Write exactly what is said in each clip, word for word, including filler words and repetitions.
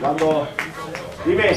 Cuando... Dime.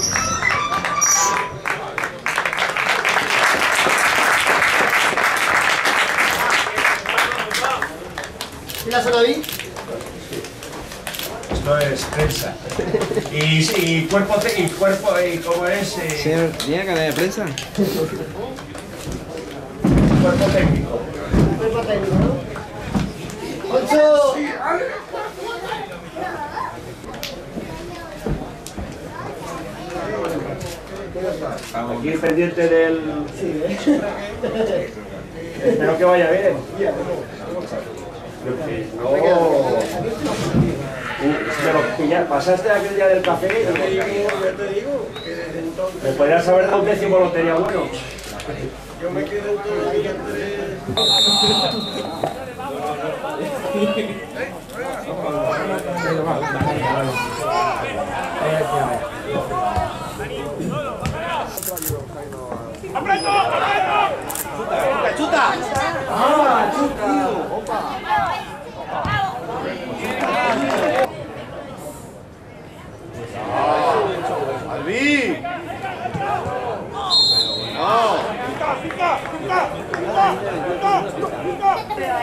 ¿La Sonaví? Esto es prensa. Y, y cuerpo, y cuerpo, y cómo es... Eh... Señor, ¿tiene cara de prensa? Cuerpo técnico. Cuerpo técnico, ¿no? ¡Ocho! Aquí pendiente del... Sí, ¿eh? Espero que vaya bien. Oh. Pero pillar, pasaste aquel día del café. Ya te digo, ya te digo, que desde entonces... Me podrías haber dado un décimo lotería bueno. Yo me quedo todo el día entre... ¡Aprieto! ¡Aprieto! ¡Chuta! ¡Ah, chuta! ¡Opa! ¡Albi! ¡No! ¡Pica, pica, pica, pica, pica, pica!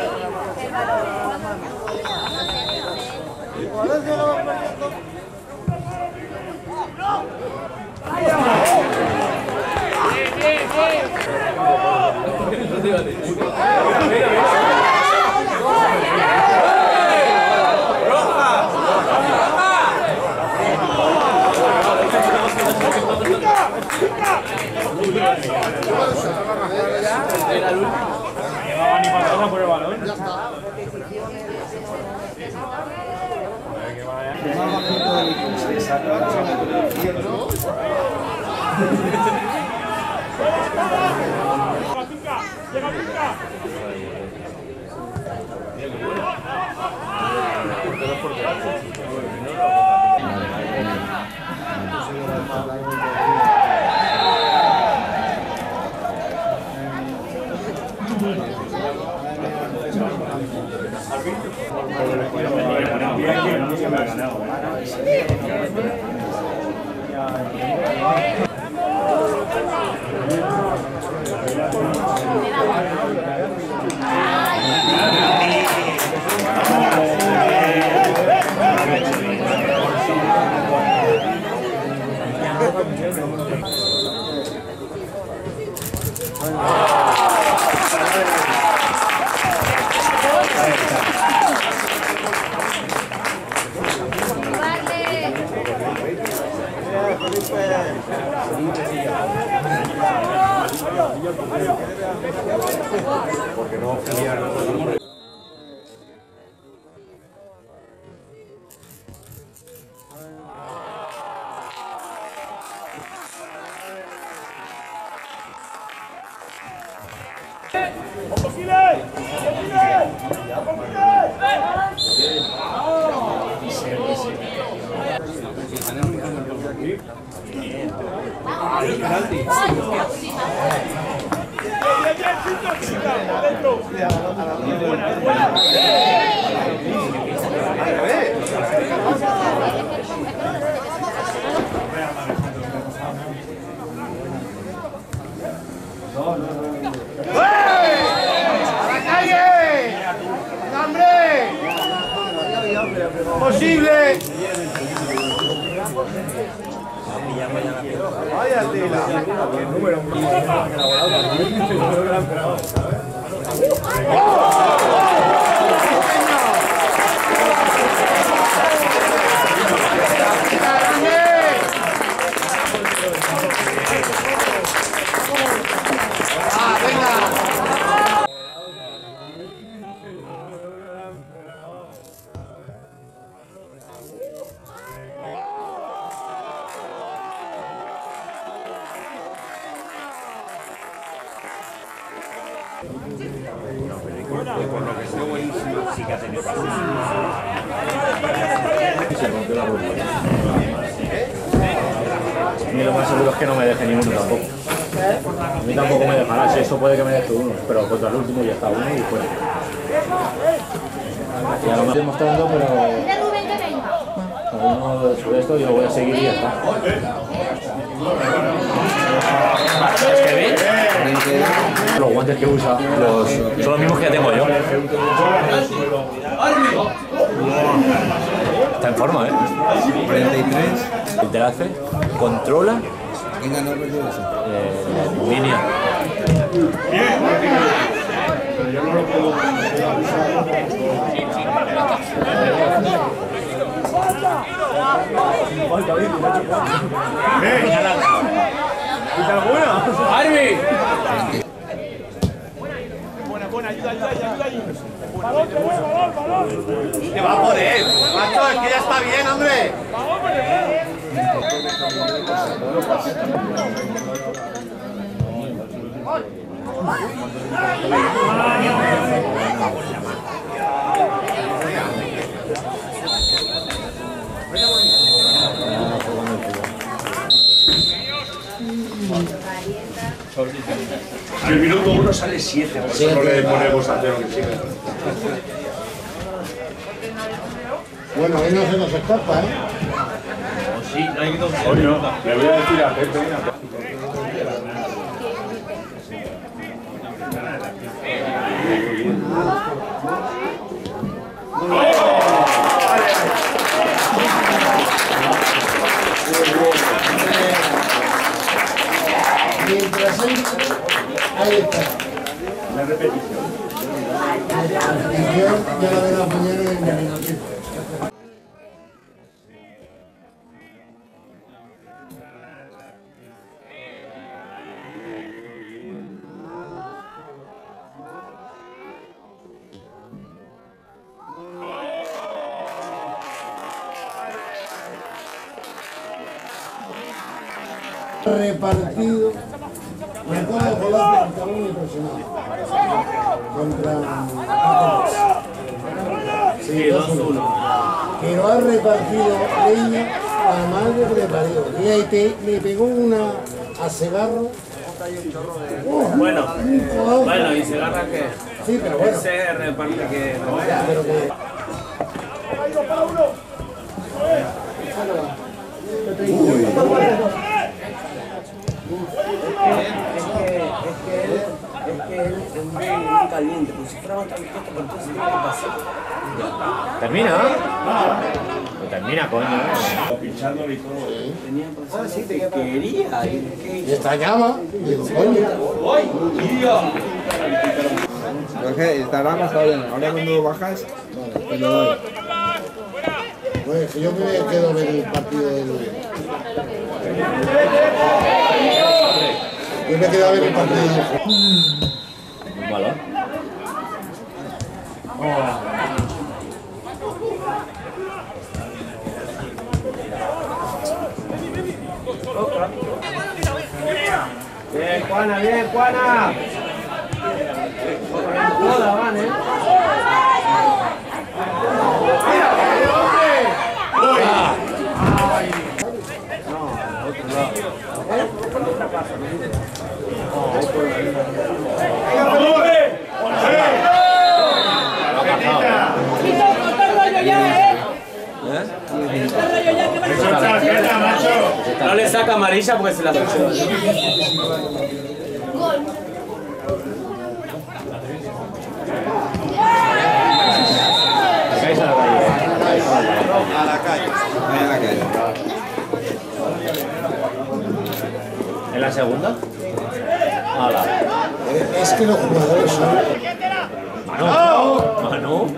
Llevaba ni para por el balón. Ya está. ¡Llega, pica! Porque no quería... ¡Posible! Vaya tela. Ah, venga. Por lo que esté buenísimo, sí que ha tenido pasión. Y lo más seguro es que no me deje ninguno tampoco. A mí tampoco me dejará, si eso puede que me deje uno, pero contra el último ya está uno y fuera. Y a lo mejor estoy mostrando, pero... Uno de esto yo voy a seguir y ya está. ¿Es que bien? Los guantes que usa los, son los mismos que ya tengo yo. Está en forma, ¿eh? treinta y tres. El te hace, controla. ¿Quién ganó el partido ese? Eh, Minia. ¡Arby! Buena, buena, ayuda, ayuda, ayuda ahí. Balón, balón, balón. ¡Que va por él! ¡Macho, es que ya está bien, hombre! Balón, hombre. El minuto uno sale siete, por eso no le ponemos a cero que siga. Bueno, ahí no se nos escapa, ¿eh? Hoy no, le voy a decir a Pepe. Mientras él... Ahí está. La repetición. Y yo ya la veo la mañana en el minutito. Repartido, me acaba de volar el talón impresionante contra sí, dos uno, que lo ha repartido leña a madre que le parió. Le, pe, le pegó una a Segarro. Uh, Bueno, un bueno, ¿y Segarra qué? sí, pero bueno, Ese reparte que no pero que caliente, pues si fuera más caliente, pero entonces ¿qué pasa? ¿Termina? Pues termina, coño. Pinchándole y todo. Tenía pensado sí, te quería. y esta llama, digo, coño, Pero es que estará más bien. Ahora cuando bajas, te lo doy. pues que yo me quedo a ver el partido del... Yo me quedo a ver el partido del... Un balón. Bien, Juana, bien, Juana. Toda van, ¿eh? No le saca amarilla porque se la toca. A la calle. A la calle. ¿En la segunda? Hala. Es que los jugadores son... Manu. Manu.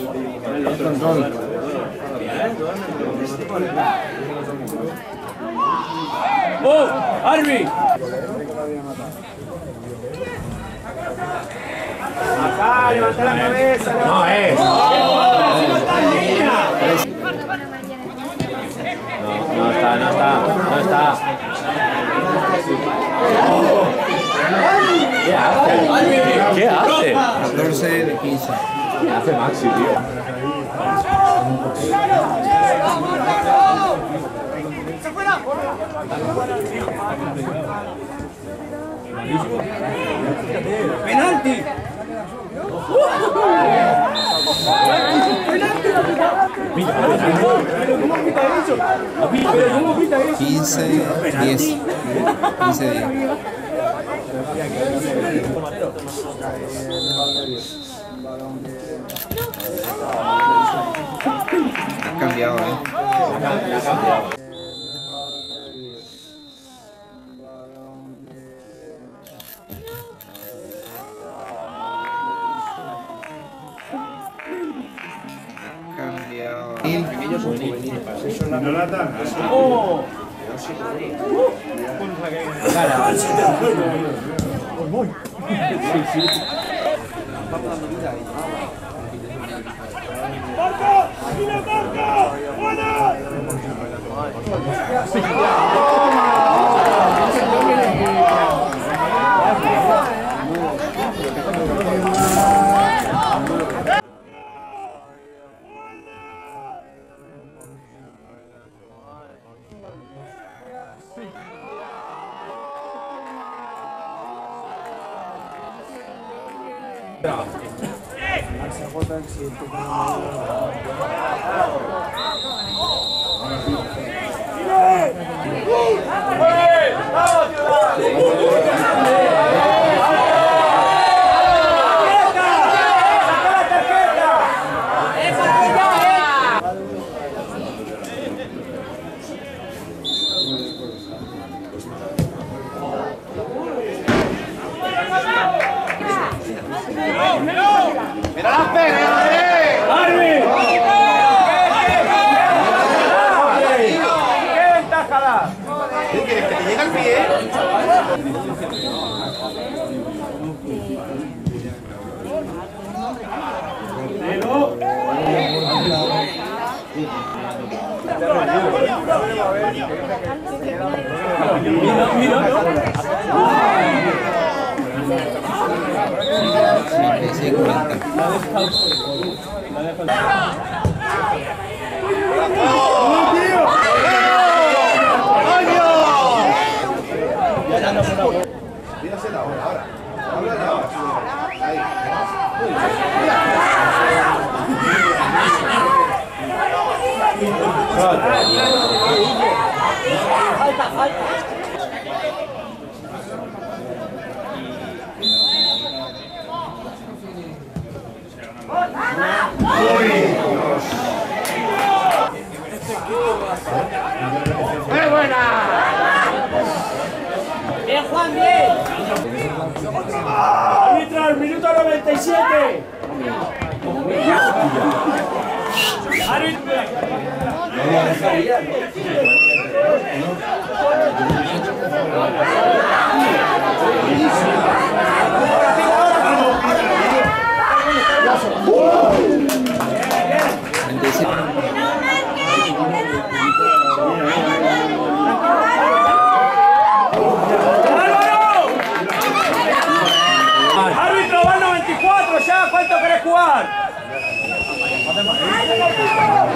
¡Oh! ¡Arby! Acá, levanta la cabeza. No es. No, no está, no está, no está. ¿Qué hace? ¿Qué hace? catorce de quince. ¿Qué hace Maxi, tío? ¡Penalti! ¡Penalti! quince, diez. quince, diez. Ha cambiado, ¿eh? ¡Marca! ¡Mira, marca! ¡Buena! ¡Mira las pegas, ¡Arvin! ¡Qué ventaja da! ¿Qué quieres? ¿Que te llegue al pie? Mira, mira, Mírasela ahora, ahora. Háblale ahora. Ahí. Falta, falta. ¡Qué buena! ¡Bien, Juan, bien! ¡Arbitra, al minuto noventa y siete! ¡Arbitra! ¡Árbitro, va al noventa y cuatro ya! ¿Cuánto querés jugar?